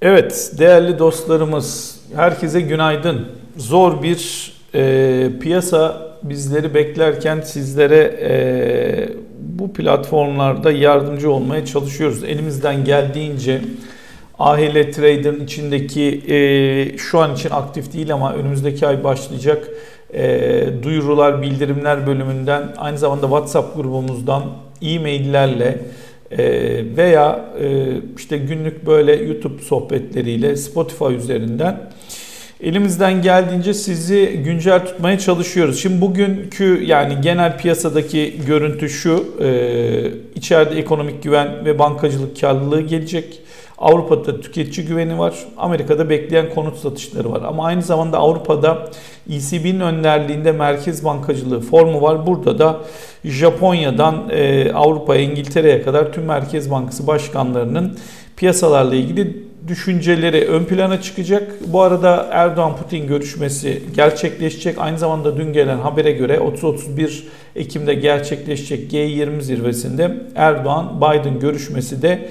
Evet, değerli dostlarımız, herkese günaydın. Zor bir piyasa bizleri beklerken sizlere bu platformlarda yardımcı olmaya çalışıyoruz. Elimizden geldiğince AHL Trader'ın içindeki şu an için aktif değil ama önümüzdeki ay başlayacak duyurular, bildirimler bölümünden, aynı zamanda WhatsApp grubumuzdan, e-maillerle veya işte günlük böyle YouTube sohbetleriyle Spotify üzerinden elimizden geldiğince sizi güncel tutmaya çalışıyoruz. Şimdi bugünkü yani genel piyasadaki görüntü şu: içeride ekonomik güven ve bankacılık karlılığı gelecek. Avrupa'da tüketici güveni var. Amerika'da bekleyen konut satışları var. Ama aynı zamanda Avrupa'da ECB'nin önderliğinde merkez bankacılığı formu var. Burada da Japonya'dan Avrupa'ya, İngiltere'ye kadar tüm Merkez Bankası başkanlarının piyasalarla ilgili düşünceleri ön plana çıkacak. Bu arada Erdoğan-Putin görüşmesi gerçekleşecek. Aynı zamanda dün gelen habere göre 30-31 Ekim'de gerçekleşecek G20 zirvesinde Erdoğan-Biden görüşmesi de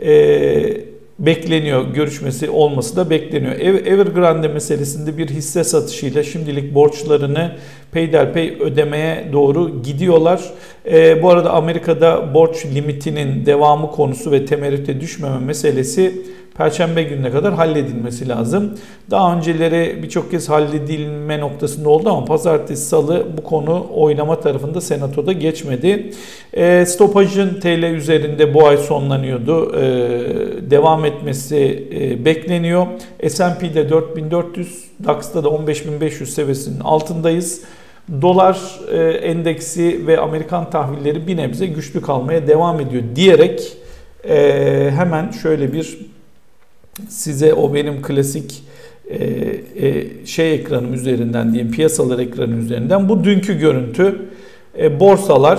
bekleniyor. Görüşmesi olması da bekleniyor. Evergrande meselesinde bir hisse satışıyla şimdilik borçlarını peyderpey ödemeye doğru gidiyorlar. Bu arada Amerika'da borç limitinin devamı konusu ve temerrüte düşmeme meselesi Perşembe gününe kadar halledilmesi lazım. Daha önceleri birçok kez halledilme noktasında oldu ama pazartesi, salı bu konu oylama tarafında senatoda geçmedi. Stopajın TL üzerinde bu ay sonlanıyordu. Devam etmesi bekleniyor. S&P'de 4400, DAX'ta da 15500 seviyesinin altındayız. Dolar endeksi ve Amerikan tahvilleri bir nebze güçlü kalmaya devam ediyor diyerek hemen şöyle bir size o benim klasik ekranım üzerinden diyeyim, piyasalar ekranı üzerinden bu dünkü görüntü. Borsalar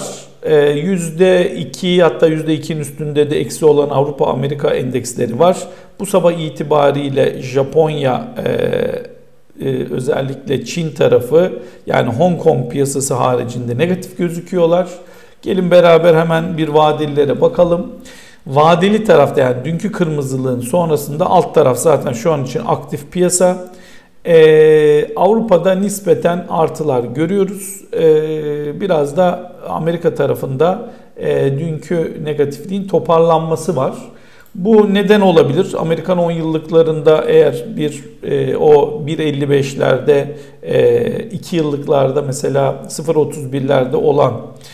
%2 hatta %2'nin üstünde de eksi olan Avrupa Amerika endeksleri var. Bu sabah itibariyle Japonya özellikle Çin tarafı yani Hong Kong piyasası haricinde negatif gözüküyorlar. Gelin beraber hemen bir vadelilere bakalım. Vadeli tarafta yani dünkü kırmızılığın sonrasında alt taraf zaten şu an için aktif piyasa. Avrupa'da nispeten artılar görüyoruz. Biraz da Amerika tarafında dünkü negatifliğin toparlanması var. Bu neden olabilir? Amerikan 10 yıllıklarında eğer o 1.55'lerde 2 yıllıklarda mesela 0.31'lerde olan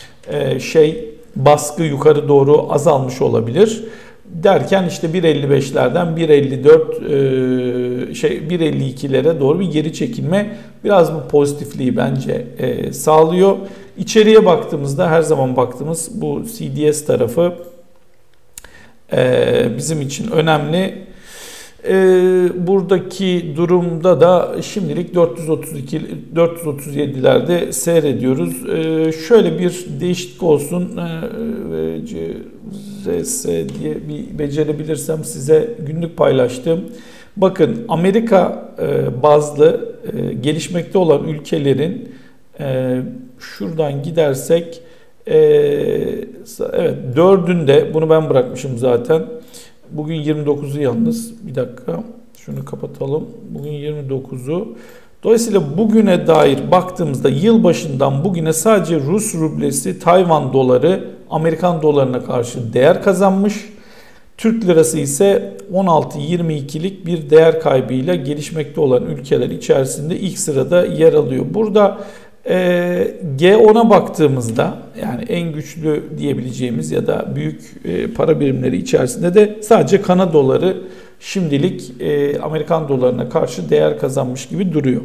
baskı yukarı doğru azalmış olabilir. Derken işte 1.55'lerden 1.52'lere doğru bir geri çekilme biraz bu pozitifliği bence sağlıyor. İçeriye baktığımızda her zaman baktığımız bu CDS tarafı bizim için önemli. Buradaki durumda da şimdilik 437'lerde seyrediyoruz. Şöyle bir değişiklik olsun. CRS diye bir becerebilirsem size günlük paylaştım. Bakın Amerika bazlı gelişmekte olan ülkelerin şuradan gidersek evet 4'ünde bunu ben bırakmışım zaten. Bugün 29'u yalnız. Bir dakika. Şunu kapatalım. Bugün 29'u. Dolayısıyla bugüne dair baktığımızda yılbaşından bugüne sadece Rus rublesi, Tayvan doları, Amerikan dolarına karşı değer kazanmış. Türk lirası ise 16.22'lik bir değer kaybıyla gelişmekte olan ülkeler içerisinde ilk sırada yer alıyor. Burada G10'a baktığımızda yani en güçlü diyebileceğimiz ya da büyük para birimleri içerisinde de sadece Kanada doları şimdilik Amerikan dolarına karşı değer kazanmış gibi duruyor.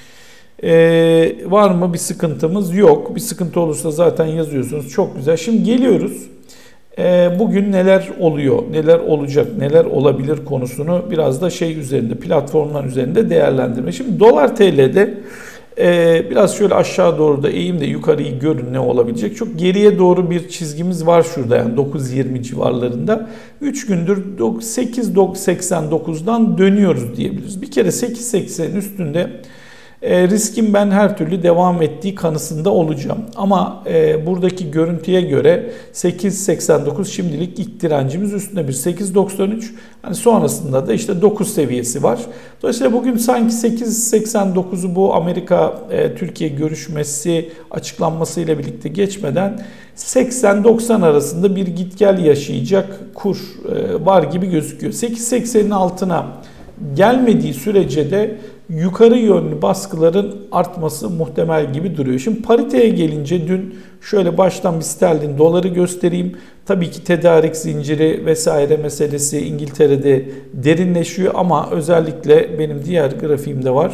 Var mı bir sıkıntımız? Yok. Bir sıkıntı olursa zaten yazıyorsunuz. Çok güzel. Şimdi geliyoruz. Bugün neler oluyor, neler olacak, neler olabilir konusunu biraz da üzerinde, platformlar üzerinde değerlendirme. Şimdi dolar TL'de biraz şöyle aşağı doğru da eğeyim de yukarıyı görün ne olabilecek. Çok geriye doğru bir çizgimiz var şurada yani 9.20 civarlarında. 3 gündür 8.89'dan dönüyoruz diyebiliriz. Bir kere 8.80'in üstünde Riskin ben her türlü devam ettiği kanısında olacağım. Ama buradaki görüntüye göre 8.89 şimdilik ilk direncimiz, üstünde bir 8.93. Hani sonrasında da işte 9 seviyesi var. Dolayısıyla bugün sanki 8.89'u bu Amerika Türkiye görüşmesi açıklanmasıyla birlikte geçmeden 80-90 arasında bir git gel yaşayacak kur var gibi gözüküyor. 8.80'in altına gelmediği sürece de yukarı yönlü baskıların artması muhtemel gibi duruyor. Şimdi pariteye gelince dün şöyle baştan bir sterlin doları göstereyim. Tabii ki tedarik zinciri vesaire meselesi İngiltere'de derinleşiyor ama özellikle benim diğer grafiğimde var.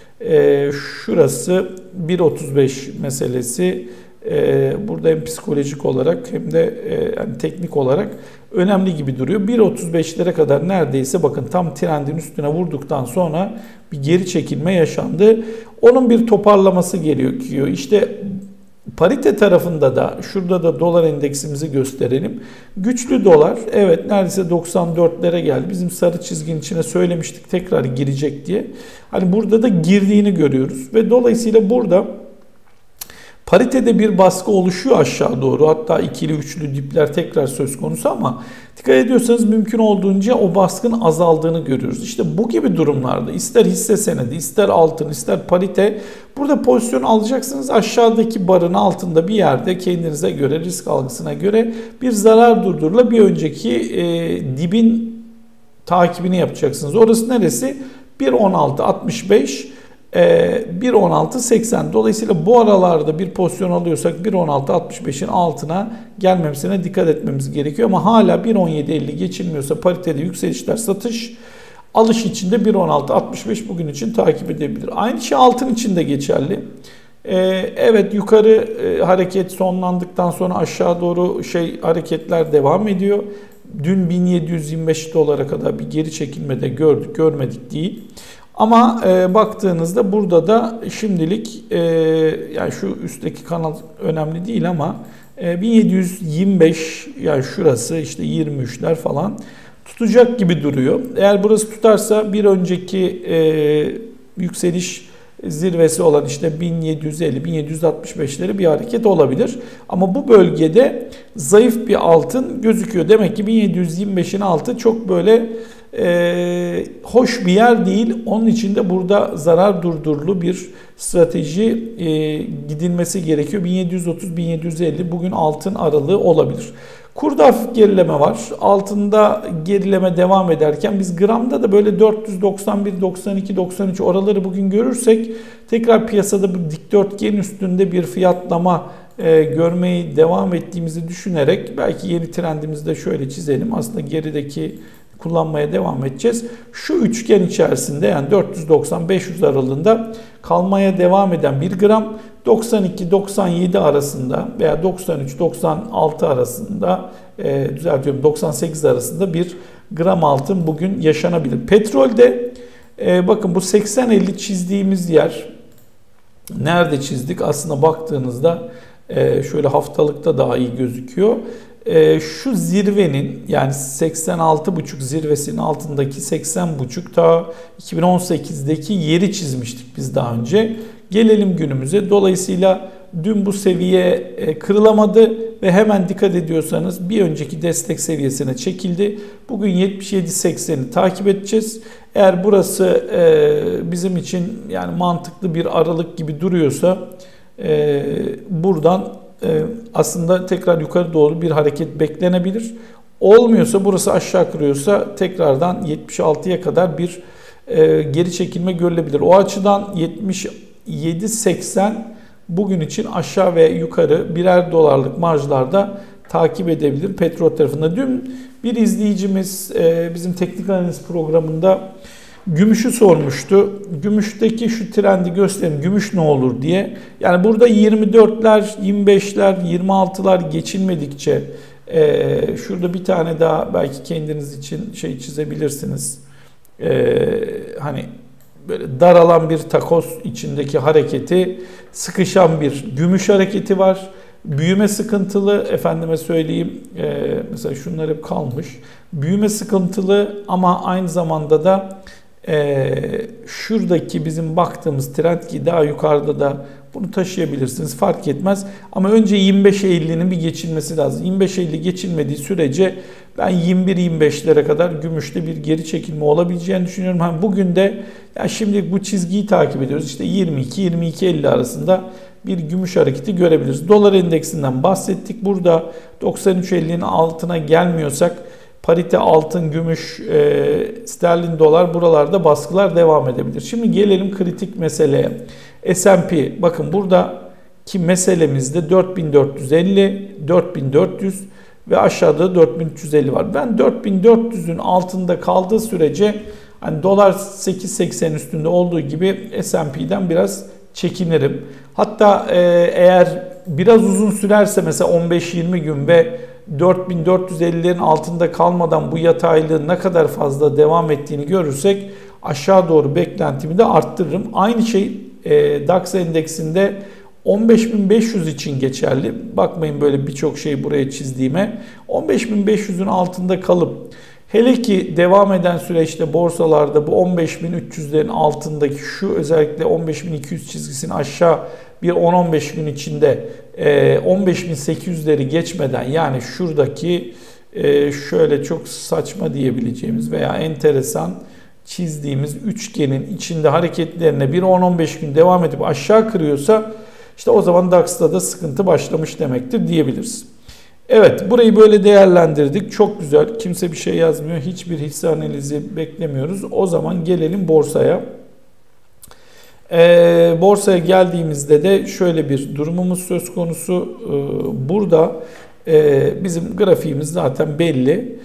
Şurası 1.35 meselesi. Burada hem psikolojik olarak hem de yani teknik olarak önemli gibi duruyor. 1.35'lere kadar neredeyse bakın tam trendin üstüne vurduktan sonra bir geri çekilme yaşandı. Onun bir toparlaması gerekiyor. İşte parite tarafında da şurada da dolar endeksimizi gösterelim. Güçlü dolar, evet neredeyse 94'lere geldi. Bizim sarı çizginin içine söylemiştik tekrar girecek diye. Hani burada da girdiğini görüyoruz ve dolayısıyla burada paritede bir baskı oluşuyor aşağı doğru. Hatta ikili üçlü dipler tekrar söz konusu ama dikkat ediyorsanız mümkün olduğunca o baskının azaldığını görüyoruz. İşte bu gibi durumlarda ister hisse senedi, ister altın, ister parite burada pozisyon alacaksınız. Aşağıdaki barın altında bir yerde kendinize göre, risk algısına göre bir zarar durdurula bir önceki dibin takibini yapacaksınız. Orası neresi? 1.16.65 1.16.80. Dolayısıyla bu aralarda bir pozisyon alıyorsak 1.16.65'in altına gelmemesine dikkat etmemiz gerekiyor. Ama hala 1.17.50 geçilmiyorsa paritede yükselişler, satış, alış için de 1.16.65 bugün için takip edebilir. Aynı şey altın için de geçerli. Evet yukarı hareket sonlandıktan sonra aşağı doğru hareketler devam ediyor. Dün 1725 dolara kadar bir geri çekilme de gördük, görmedik değil. Ama baktığınızda burada da şimdilik yani şu üstteki kanal önemli değil ama 1725 yani şurası işte 23'ler falan tutacak gibi duruyor. Eğer burası tutarsa bir önceki yükseliş zirvesi olan işte 1750-1765'leri bir hareket olabilir. Ama bu bölgede zayıf bir altın gözüküyor. Demek ki 1725'in altı çok böyle hoş bir yer değil. Onun için de burada zarar durdurulu bir strateji gidilmesi gerekiyor. 1730-1750 bugün altın aralığı olabilir. Kurda hafif gerileme var. Altında gerileme devam ederken biz gramda da böyle 491, 92, 93 oraları bugün görürsek tekrar piyasada bir dikdörtgen üstünde bir fiyatlama görmeyi devam ettiğimizi düşünerek belki yeni trendimizi de şöyle çizelim. Aslında gerideki kullanmaya devam edeceğiz. Şu üçgen içerisinde yani 490-500 aralığında kalmaya devam eden bir gram 92-97 arasında veya 93-96 arasında düzeltiyorum 98 arasında bir gram altın bugün yaşanabilir. Petrolde bakın bu 80-50 çizdiğimiz yer nerede çizdik? Aslında baktığınızda şöyle haftalıkta daha iyi gözüküyor. Şu zirvenin yani 86,5 zirvesinin altındaki 80,5 ta 2018'deki yeri çizmiştik biz daha önce. Gelelim günümüze. Dolayısıyla dün bu seviye kırılamadı ve hemen dikkat ediyorsanız bir önceki destek seviyesine çekildi. Bugün 77.80'i takip edeceğiz. Eğer burası bizim için yani mantıklı bir aralık gibi duruyorsa buradan aslında tekrar yukarı doğru bir hareket beklenebilir. Olmuyorsa burası aşağı kırıyorsa tekrardan 76'ya kadar bir geri çekilme görülebilir. O açıdan 77.80 bugün için aşağı ve yukarı birer dolarlık marjlarda takip edebilir petrol tarafında. Dün bir izleyicimiz bizim teknik analiz programında gümüşü sormuştu. Gümüşteki şu trendi gösterin. Gümüş ne olur diye. Yani burada 24'ler, 25'ler, 26'lar geçilmedikçe şurada bir tane daha belki kendiniz için çizebilirsiniz. Hani böyle daralan bir takoz içindeki hareketi, sıkışan bir gümüş hareketi var. Büyüme sıkıntılı, efendime söyleyeyim, mesela şunlar hep kalmış. Büyüme sıkıntılı ama aynı zamanda da şuradaki bizim baktığımız trend ki daha yukarıda da bunu taşıyabilirsiniz, fark etmez. Ama önce 25.50'nin bir geçilmesi lazım. 25.50 geçilmediği sürece ben 21-25'lere kadar gümüşte bir geri çekilme olabileceğini düşünüyorum. Bugün de ya şimdi bu çizgiyi takip ediyoruz. İşte 22-22.50 arasında bir gümüş hareketi görebiliriz. Dolar endeksinden bahsettik. Burada 93.50'nin altına gelmiyorsak parite altın, gümüş, sterlin dolar buralarda baskılar devam edebilir. Şimdi gelelim kritik meseleye. S&P bakın buradaki meselemizde 4450, 4400 ve aşağıda 4350 var. Ben 4400'ün altında kaldığı sürece hani dolar 8.80 üstünde olduğu gibi S&P'den biraz çekinirim. Hatta eğer biraz uzun sürerse mesela 15-20 gün ve 4450'lerin altında kalmadan bu yataylığın ne kadar fazla devam ettiğini görürsek aşağı doğru beklentimi de arttırırım. Aynı şey DAX endeksinde 15.500 için geçerli. Bakmayın böyle birçok şey buraya çizdiğime. 15.500'ün altında kalıp hele ki devam eden süreçte borsalarda bu 15.300'lerin altındaki şu özellikle 15.200 çizgisini aşağı bir 10-15 gün içinde 15.800'leri geçmeden yani şuradaki şöyle çok saçma diyebileceğimiz veya enteresan çizdiğimiz üçgenin içinde hareketlerine bir 10-15 gün devam edip aşağı kırıyorsa işte o zaman DAX'ta da sıkıntı başlamış demektir diyebiliriz. Evet, burayı böyle değerlendirdik. Çok güzel. Kimse bir şey yazmıyor. Hiçbir hisse analizi beklemiyoruz. O zaman gelelim borsaya. Borsaya geldiğimizde de şöyle bir durumumuz söz konusu. Burada bizim grafiğimiz zaten belli.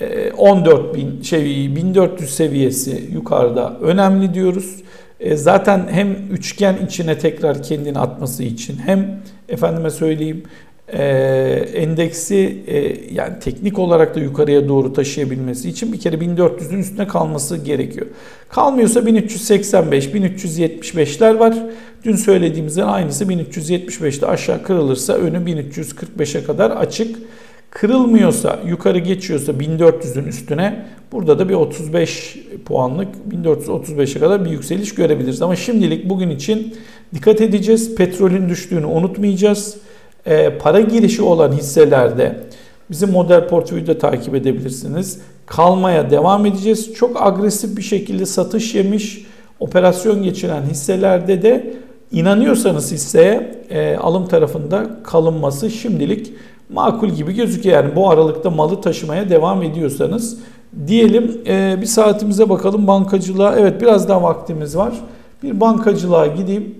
14.400 seviyesi yukarıda önemli diyoruz. Zaten hem üçgen içine tekrar kendini atması için hem efendime söyleyeyim endeksi yani teknik olarak da yukarıya doğru taşıyabilmesi için bir kere 1400'ün üstüne kalması gerekiyor. Kalmıyorsa 1385, 1375'ler var. Dün söylediğimizden aynısı 1375'te aşağı kırılırsa önü 1345'e kadar açık. Kırılmıyorsa, yukarı geçiyorsa 1400'ün üstüne burada da bir 35 puanlık 1435'e kadar bir yükseliş görebiliriz. Ama şimdilik bugün için dikkat edeceğiz. Petrolün düştüğünü unutmayacağız. Para girişi olan hisselerde bizim model portföyü de takip edebilirsiniz. Kalmaya devam edeceğiz. Çok agresif bir şekilde satış yemiş, operasyon geçiren hisselerde de inanıyorsanız hisseye alım tarafında kalınması şimdilik makul gibi gözüküyor. Yani bu aralıkta malı taşımaya devam ediyorsanız diyelim. Bir saatimize bakalım bankacılığa. Evet, biraz daha vaktimiz var. Bir bankacılığa gideyim.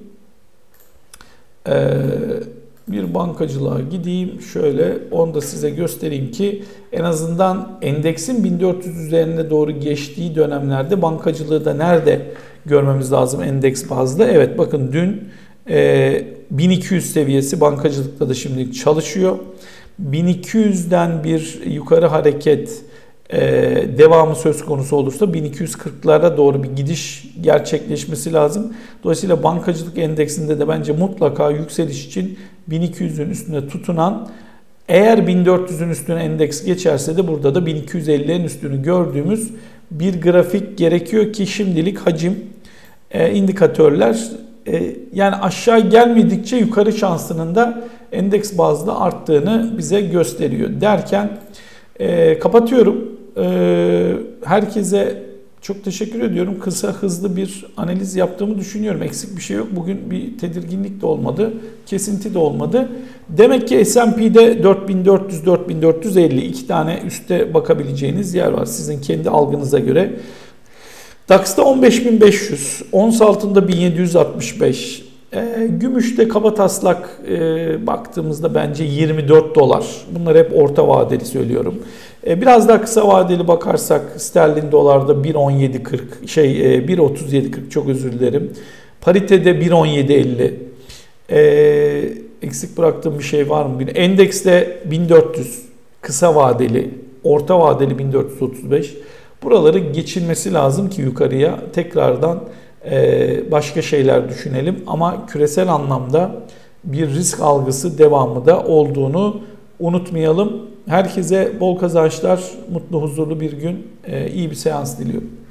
Şöyle onu da size göstereyim ki en azından endeksin 1400 üzerine doğru geçtiği dönemlerde bankacılığı da nerede görmemiz lazım endeks bazlı. Evet, bakın dün 1200 seviyesi bankacılıkta da şimdilik çalışıyor. 1200'den bir yukarı hareket devamı söz konusu olursa 1240'lara doğru bir gidiş gerçekleşmesi lazım. Dolayısıyla bankacılık endeksinde de bence mutlaka yükseliş için 1200'ün üstüne tutunan, eğer 1400'ün üstüne endeks geçerse de burada da 1250'lerin üstünü gördüğümüz bir grafik gerekiyor ki şimdilik hacim indikatörler yani aşağı gelmedikçe yukarı şansının da endeks bazlı arttığını bize gösteriyor derken kapatıyorum. Herkese çok teşekkür ediyorum. Kısa hızlı bir analiz yaptığımı düşünüyorum. Eksik bir şey yok. Bugün bir tedirginlik de olmadı. Kesinti de olmadı. Demek ki S&P'de 4400-4450 iki tane üste bakabileceğiniz yer var. Sizin kendi algınıza göre. DAX'ta 15.500, ons altında 1765. Gümüşte kabataslak baktığımızda bence 24 dolar. Bunlar hep orta vadeli söylüyorum. Biraz daha kısa vadeli bakarsak sterlin dolarda 1.1740 1.3740 çok özür dilerim. Paritede 1.1750. Eksik bıraktığım bir şey var mı? Endekste 1400 kısa vadeli, orta vadeli 1435. Buraları geçilmesi lazım ki yukarıya tekrardan başka şeyler düşünelim. Ama küresel anlamda bir risk algısı devamı da olduğunu unutmayalım. Herkese bol kazançlar, mutlu huzurlu bir gün, iyi bir seans diliyorum.